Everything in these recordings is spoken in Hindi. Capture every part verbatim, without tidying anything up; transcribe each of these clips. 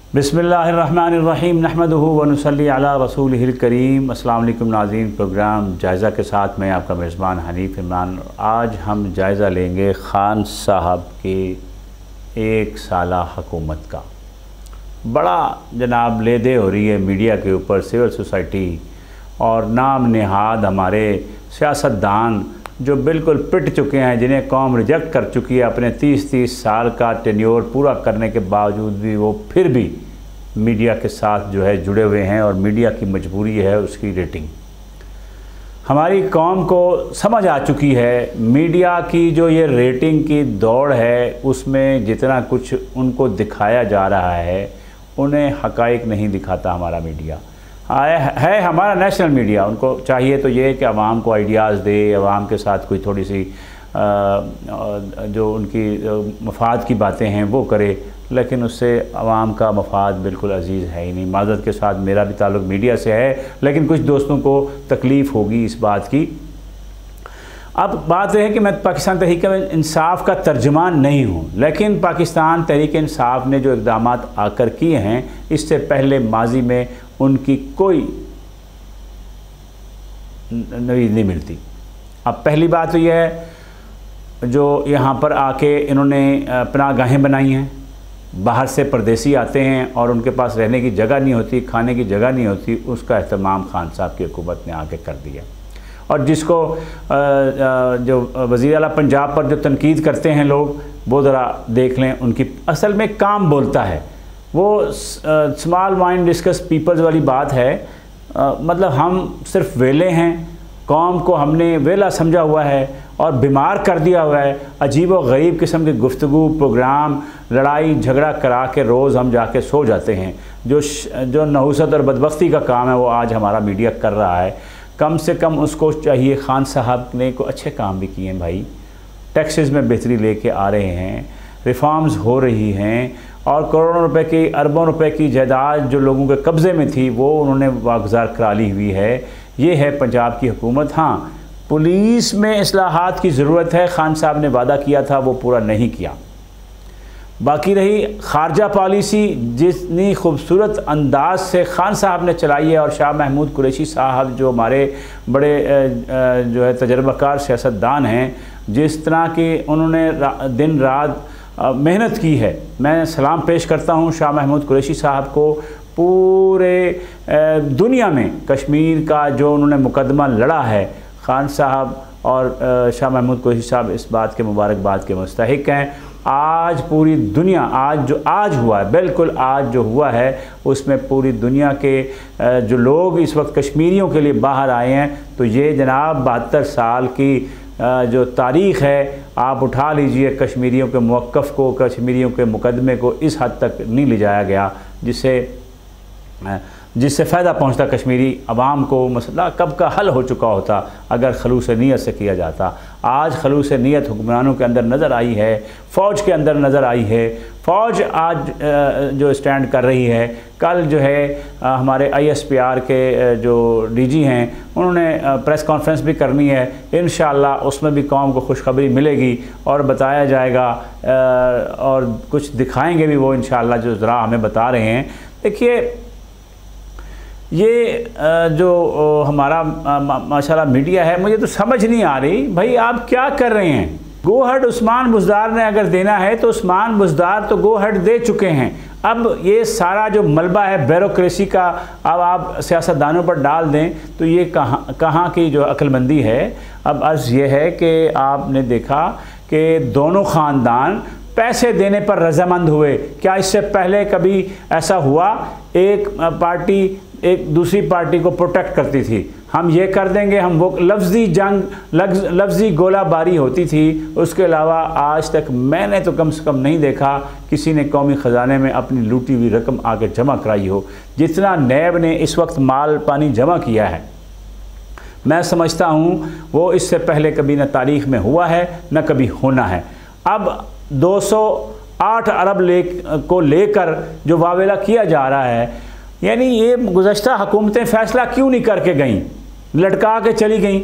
बिस्मिल्लाहिर्रहमानिर्रहीम नहमदुहु व नुसल्ली अला रसूलिहिल करीम। अस्सलाम वालेकुम नाज़रीन, प्रोग्राम जायज़ा के साथ मैं आपका मेज़बान हनीफ़ इमरान। आज हम जायज़ा लेंगे ख़ान साहब की एक साला हुकूमत का। बड़ा जनाब लेदे हो रही है मीडिया के ऊपर, सिविल सोसाइटी और नाम नहाद हमारे सियासतदान जो बिल्कुल पिट चुके हैं, जिन्हें कौम रिजेक्ट कर चुकी है। अपने तीस तीस साल का टेन्योर पूरा करने के बावजूद भी वो फिर भी मीडिया के साथ जो है जुड़े हुए हैं और मीडिया की मजबूरी है उसकी रेटिंग। हमारी कौम को समझ आ चुकी है मीडिया की जो ये रेटिंग की दौड़ है, उसमें जितना कुछ उनको दिखाया जा रहा है उन्हें हक़ाइक़ नहीं दिखाता हमारा मीडिया। है हमारा नेशनल मीडिया, उनको चाहिए तो ये कि आवाम को आइडियाज़ दे, आवाम के साथ कोई थोड़ी सी आ, जो उनकी मफाद की बातें हैं वो करे, लेकिन उससे आवाम का मफाद बिल्कुल अजीज़ है ही नहीं। माज़रत के साथ मेरा भी ताल्लुक़ मीडिया से है, लेकिन कुछ दोस्तों को तकलीफ़ होगी इस बात की। अब बात यह है कि मैं पाकिस्तान तहरीक इंसाफ का तर्जुमान नहीं हूँ, लेकिन पाकिस्तान तहरीक इंसाफ ने जो इक़दाम आकर किए हैं, इससे पहले माजी में उनकी कोई नवीद नहीं मिलती। अब पहली बात तो यह है, जो यहाँ पर आके इन्होंने पनाहगाहें बनाई हैं, बाहर से परदेसी आते हैं और उनके पास रहने की जगह नहीं होती, खाने की जगह नहीं होती, उसका एहतमाम खान साहब की हुकूमत ने आके कर दिया। और जिसको जो वज़ीर आला पंजाब पर जो तनकीद करते हैं लोग, वो ज़रा देख लें, उनकी असल में काम बोलता है। वो स्मॉल माइंड डिस्कस पीपल्स वाली बात है। आ, मतलब हम सिर्फ वेले हैं, कौम को हमने वेला समझा हुआ है और बीमार कर दिया हुआ है। अजीब व गरीब किस्म के गुफ्तगू प्रोग्राम, लड़ाई झगड़ा करा के रोज़ हम जाके सो जाते हैं। जो जो नहुसत और बदबख्ती का काम है वो आज हमारा मीडिया कर रहा है। कम से कम उसको चाहिए, खान साहब ने को अच्छे काम भी किए हैं भाई, टैक्सेस में बेहतरी लेके आ रहे हैं, रिफॉर्म्स हो रही हैं और करोड़ों रुपए की, अरबों रुपए की जायदाद जो लोगों के कब्ज़े में थी वो उन्होंने वागुज़ार करा ली हुई है। ये है पंजाब की हुकूमत। हाँ, पुलिस में इस्लाहात की ज़रूरत है, खान साहब ने वादा किया था वो पूरा नहीं किया। बाकी रही ख़ारजा पॉलिसी, जितनी खूबसूरत अंदाज से खान साहब ने चलाई है और शाह महमूद कुरैशी साहब जो हमारे बड़े जो है तजर्बाकार सियासतदान हैं, जिस तरह की उन्होंने दिन रात मेहनत की है, मैं सलाम पेश करता हूँ शाह महमूद कुरैशी साहब को। पूरे दुनिया में कश्मीर का जो उन्होंने मुकदमा लड़ा है, खान साहब और शाह महमूद कुरैशी साहब इस बात के मुबारकबाद के मुस्तहिक हैं। आज पूरी दुनिया, आज जो आज हुआ है, बिल्कुल आज जो हुआ है, उसमें पूरी दुनिया के जो लोग इस वक्त कश्मीरियों के लिए बाहर आए हैं, तो ये जनाब बहत्तर साल की जो तारीख़ है, आप उठा लीजिए, कश्मीरियों के मौक़िफ़ को, कश्मीरियों के मुकदमे को इस हद तक नहीं ले जाया गया जिससे जिससे फ़ायदा पहुंचता कश्मीरी अवाम को। मसला कब का हल हो चुका होता अगर खलूस नीयत से किया जाता। आज खलूस नीयत हुक्मरानों के अंदर नज़र आई है, फ़ौज के अंदर नज़र आई है। फ़ौज आज जो स्टैंड कर रही है, कल जो है हमारे आई एस पी आर के जो डी जी हैं, उन्होंने प्रेस कॉन्फ्रेंस भी करनी है। इंशाअल्लाह उसमें भी कौम को खुशखबरी मिलेगी और बताया जाएगा और कुछ दिखाएँगे भी वो इंशाअल्लाह, जो ज़रा हमें बता रहे हैं। देखिए, ये जो हमारा माशाल्लाह मीडिया है, मुझे तो समझ नहीं आ रही भाई आप क्या कर रहे हैं। गो हेड उस्मान बुज़दार ने अगर देना है तो उस्मान बुज़दार तो गो हेड दे चुके हैं। अब ये सारा जो मलबा है ब्यूरोक्रेसी का, अब आप सियासतदानों पर डाल दें तो ये कहाँ कहाँ की जो अक्लमंदी है। अब अर्ज़ ये है कि आपने देखा कि दोनों ख़ानदान पैसे देने पर रजामंद हुए। क्या इससे पहले कभी ऐसा हुआ? एक पार्टी एक दूसरी पार्टी को प्रोटेक्ट करती थी, हम ये कर देंगे, हम वो लफ्ज़ी जंग, लफ्ज़ी गोलाबारी होती थी। उसके अलावा आज तक मैंने तो कम से कम नहीं देखा किसी ने कौमी ख़जाने में अपनी लूटी हुई रकम आके जमा कराई हो। जितना नैब ने इस वक्त माल पानी जमा किया है, मैं समझता हूँ वो इससे पहले कभी न तारीख़ में हुआ है न कभी होना है। अब दो सौ आठ अरब ले को लेकर जो वावेला किया जा रहा है, यानी ये गुज़श्ता हुकूमतें फ़ैसला क्यों नहीं करके गईं, लटका के चली गईं।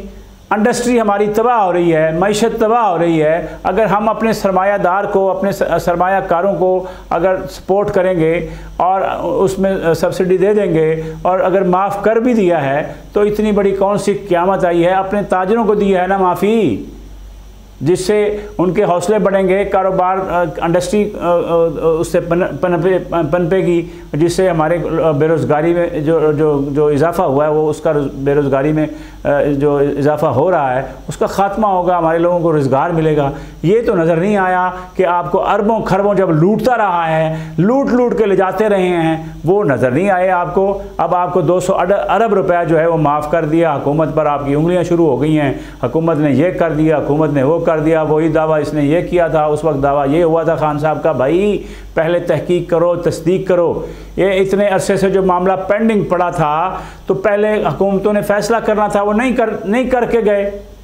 इंडस्ट्री हमारी तबाह हो रही है, मईशत तबाह हो रही है। अगर हम अपने सरमायादार को, अपने सरमायाकारों को अगर सपोर्ट करेंगे और उसमें सब्सिडी दे देंगे और अगर माफ़ कर भी दिया है तो इतनी बड़ी कौन सी क़यामत आई है। अपने ताजरों को दी है ना माफ़ी, जिससे उनके हौसले बढ़ेंगे, कारोबार इंडस्ट्री उससे पनपे पनपेगी, जिससे हमारे बेरोज़गारी में जो जो जो इजाफ़ा हुआ है वो उसका बेरोज़गारी में जो इजाफ़ा हो रहा है उसका ख़ात्मा होगा, हमारे लोगों को रोज़गार मिलेगा। ये तो नज़र नहीं आया कि आपको अरबों खरबों जब लूटता रहा है, लूट लूट के ले जाते रहे हैं, वो नज़र नहीं आए आपको। अब आपको दो सौ अरब रुपया जो है वो माफ़ कर दिया, हुकूमत पर आपकी उंगलियां शुरू हो गई हैं, हुकूमत ने ये कर दिया, हुकूमत ने वो कर दिया, वही दावा इसने ये किया था, उस वक्त दावा ये हुआ था खान साहब का। भाई पहले तहकीक करो, तस्दीक करो। ये इतने अरसे से जो मामला पेंडिंग पड़ा था तो पहले हुकूमतों ने फैसला करना था, वो नहीं कर नहीं करके गए।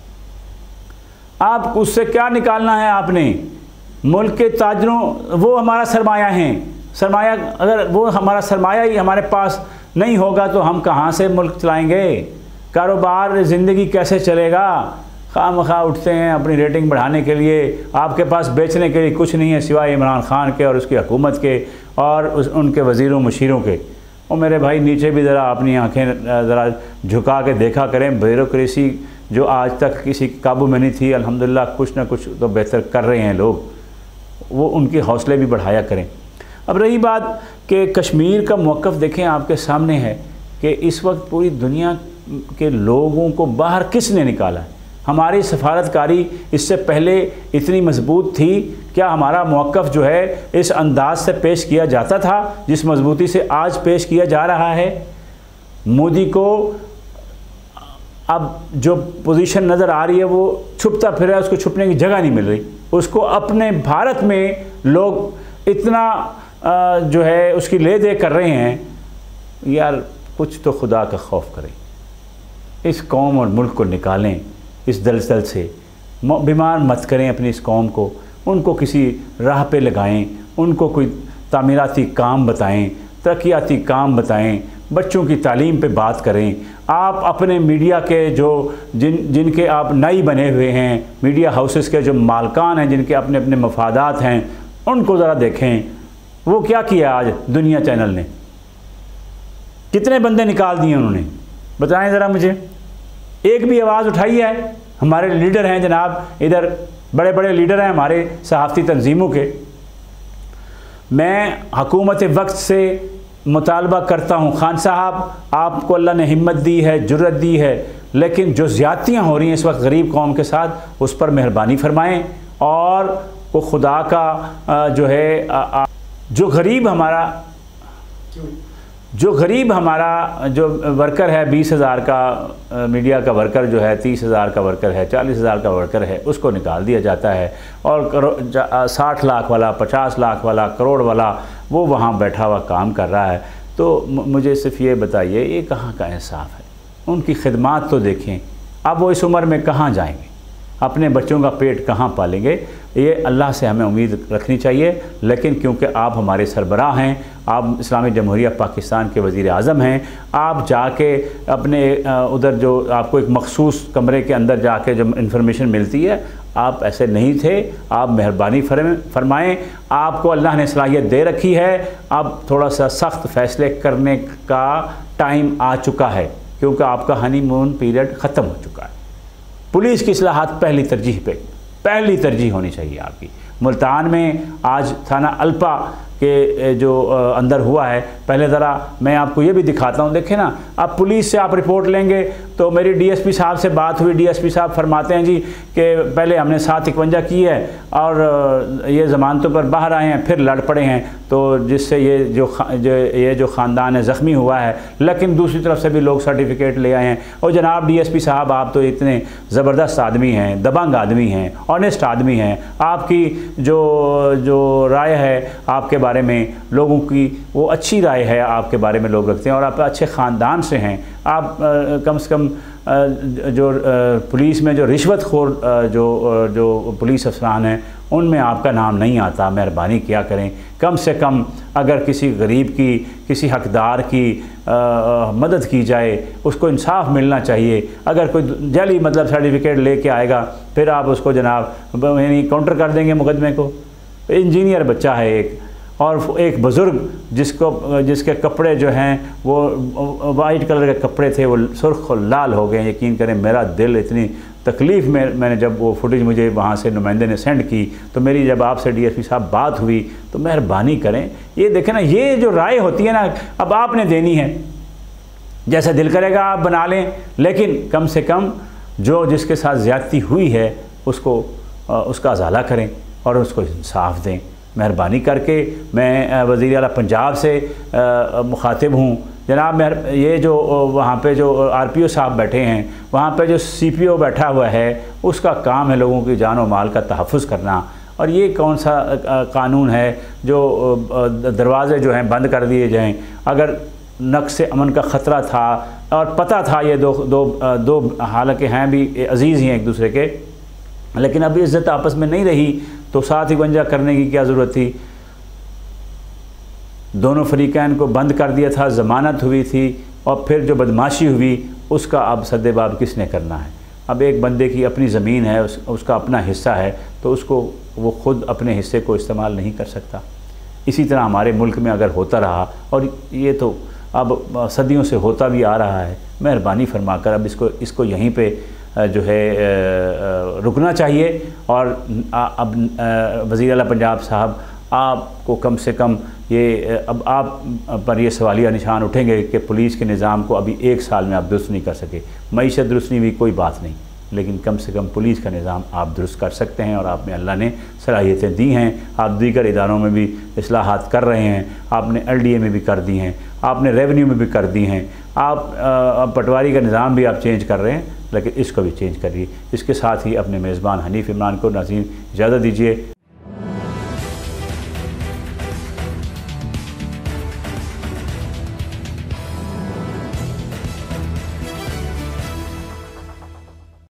आप उससे क्या निकालना है आपने? मुल्क के ताजरों, वो हमारा सरमाया हैं, सरमाया अगर वो हमारा सरमाया ही हमारे पास नहीं होगा तो हम कहाँ से मुल्क चलाएंगे? कारोबार ज़िंदगी कैसे चलेगा? खामखा उठते हैं अपनी रेटिंग बढ़ाने के लिए, आपके पास बेचने के लिए कुछ नहीं है सिवाय इमरान खान के और उसकी हुकूमत के और उस उनके वज़ीरों मुशीरों के। और मेरे भाई नीचे भी ज़रा अपनी आंखें ज़रा झुका के देखा करें। ब्यूरोक्रेसी जो आज तक किसी काबू में नहीं थी, अल्हम्दुलिल्लाह कुछ ना कुछ तो बेहतर कर रहे हैं लोग, वो उनके हौसले भी बढ़ाया करें। अब रही बात कि कश्मीर का मौक़िफ़ देखें, आपके सामने है कि इस वक्त पूरी दुनिया के लोगों को बाहर किसने निकाला है? हमारी सफारतकारी इससे पहले इतनी मजबूत थी क्या? हमारा मौक़िफ़ जो है इस अंदाज से पेश किया जाता था जिस मजबूती से आज पेश किया जा रहा है? मोदी को अब जो पोजीशन नज़र आ रही है वो छुपता फिर रहा है, उसको छुपने की जगह नहीं मिल रही। उसको अपने भारत में लोग इतना जो है उसकी ले दे कर रहे हैं। यार कुछ तो खुदा का खौफ करें, इस कौम और मुल्क को निकालें इस दलदल से। बीमार मत करें अपनी इस कौम को, उनको किसी राह पे लगाएं, उनको कोई तामीराती काम बताएं, तरक्याती काम बताएं, बच्चों की तालीम पे बात करें। आप अपने मीडिया के जो जिन जिनके आप नई बने हुए हैं, मीडिया हाउसेस के जो मालकान हैं, जिनके अपने अपने मफादात हैं, उनको ज़रा देखें। वो क्या किया आज दुनिया चैनल ने? कितने बंदे निकाल दिए उन्होंने? बताएं ज़रा मुझे। एक भी आवाज़ उठाई है? हमारे लीडर हैं जनाब, इधर बड़े बड़े लीडर हैं हमारे सहाफ़ती तंजीमों के। मैं हुकूमत वक्त से मुतालबा करता हूँ, खान साहब आपको अल्लाह ने हिम्मत दी है, जुर्रत दी है, लेकिन जो ज़्यादतियाँ हो रही हैं इस वक्त गरीब कौम के साथ, उस पर मेहरबानी फरमाएँ। और वो खुदा का जो है जो गरीब हमारा जो गरीब हमारा जो वर्कर है, बीस हज़ार का मीडिया का वर्कर जो है, तीस हज़ार का वर्कर है, चालीस हज़ार का वर्कर है, उसको निकाल दिया जाता है। और साठ लाख वाला, पचास लाख वाला, करोड़ वाला वो वहाँ बैठा हुआ काम कर रहा है। तो मुझे सिर्फ ये बताइए, ये कहाँ का इंसाफ है? उनकी खिदमात तो देखें। अब वो इस उम्र में कहाँ जाएंगे? अपने बच्चों का पेट कहाँ पालेंगे? ये अल्लाह से हमें उम्मीद रखनी चाहिए। लेकिन क्योंकि आप हमारे सरबराह हैं, आप इस्लामी जमहूरिया पाकिस्तान के वज़ीर आज़म हैं, आप जाके अपने उधर जो आपको एक मखसूस कमरे के अंदर जाके जो इन्फॉर्मेशन मिलती है, आप ऐसे नहीं थे। आप मेहरबानी फरमाएँ, आपको अल्लाह ने सलाहियत दे रखी है। अब थोड़ा सा सख्त फ़ैसले करने का टाइम आ चुका है, क्योंकि आपका हनीमून पीरियड ख़त्म हो चुका है। पुलिस की इस्लाहात पहली तरजीह पे पहली तरजीह होनी चाहिए आपकी। मुल्तान में आज थाना अल्पा के जो अंदर हुआ है, पहले ज़रा मैं आपको ये भी दिखाता हूँ। देखें ना, अब पुलिस से आप रिपोर्ट लेंगे तो मेरी डीएसपी साहब से बात हुई, डीएसपी साहब फरमाते हैं जी कि पहले हमने सात इकवंजा की है और ये ज़मानतों पर बाहर आए हैं, फिर लड़ पड़े हैं, तो जिससे ये जो जो ये जो ख़ानदान है ज़ख्मी हुआ है। लेकिन दूसरी तरफ से भी लोग सर्टिफिकेट ले आए हैं। और जनाब डीएसपी साहब, आप तो इतने ज़बरदस्त आदमी हैं, दबंग आदमी हैं, ऑनेस्ट आदमी हैं। आपकी जो जो राय है आपके बारे में, लोगों की वो अच्छी राय है आपके बारे में लोग रखते हैं, और आप अच्छे ख़ानदान से हैं। आप आ, कम से कम आ, जो आ, पुलिस में जो रिश्वतखोर जो जो पुलिस अफसरान हैं उनमें आपका नाम नहीं आता। मेहरबानी किया करें, कम से कम अगर किसी गरीब की, किसी हकदार की आ, मदद की जाए, उसको इंसाफ मिलना चाहिए। अगर कोई जाली मतलब सर्टिफिकेट लेके आएगा फिर आप उसको जनाब यानी काउंटर कर देंगे मुकदमे को। इंजीनियर बच्चा है एक, और एक बुज़ुर्ग जिसको जिसके कपड़े जो हैं वो वाइट कलर के कपड़े थे वो सुर्ख और लाल हो गए। यकीन करें मेरा दिल इतनी तकलीफ़ में, मैंने जब वो फुटेज मुझे वहाँ से नुमाइंदे ने सेंड की तो मेरी जब आपसे डीएसपी साहब बात हुई तो मेहरबानी करें ये देखें ना, ये जो राय होती है ना अब आपने देनी है, जैसा दिल करेगा आप बना लें, लेकिन कम से कम जो जिसके साथ ज़्यादती हुई है उसको उसका अजाला करें और उसको इंसाफ दें। मेहरबानी करके मैं वज़ीर आला पंजाब से मुखातिब हूँ जनाब। मेहर ये जो वहाँ पे जो आरपीओ साहब बैठे हैं, वहाँ पे जो सीपीओ बैठा हुआ है, उसका काम है लोगों की जान और माल का तहफ़्फ़ुज़ करना। और ये कौन सा कानून है जो दरवाज़े जो हैं बंद कर दिए जाएं? अगर नक्स अमन का ख़तरा था और पता था ये दो दो दो हालांकि हैं भी अजीज़ ही हैं एक दूसरे के, लेकिन अब इज़्ज़त आपस में नहीं रही तो साथ ही वंजा करने की क्या ज़रूरत थी? दोनों फरीकैन को बंद कर दिया था, ज़मानत हुई थी, और फिर जो बदमाशी हुई उसका अब सद्देबाब किसने करना है? अब एक बंदे की अपनी ज़मीन है, उस, उसका अपना हिस्सा है, तो उसको वो ख़ुद अपने हिस्से को इस्तेमाल नहीं कर सकता। इसी तरह हमारे मुल्क में अगर होता रहा, और ये तो अब सदियों से होता भी आ रहा है, मेहरबानी फरमा कर अब इसको इसको यहीं पे जो है रुकना चाहिए। और अब वज़ीर आला पंजाब साहब आपको कम से कम ये अब आप पर ये सवालिया निशान उठेंगे कि पुलिस के निज़ाम को अभी एक साल में आप दुरुस्त नहीं कर सके। मईशत दुरुस्त नहीं हुई कोई बात नहीं, लेकिन कम से कम पुलिस का निज़ाम आप दुरुस्त कर सकते हैं और आप में अल्लाह ने सलाहियतें दी हैं। आप दीगर इदारों में भी इस्लाहात कर रहे हैं, आपने एल डी ए में भी कर दी हैं, आपने रेवेन्यू में भी कर दी हैं, आप पटवारी का निज़ाम भी आप चेंज कर रहे हैं, लेकिन इसको भी चेंज करिए। इसके साथ ही अपने मेज़बान हनीफ इमरान को नाज़रीन इजाज़त दीजिए।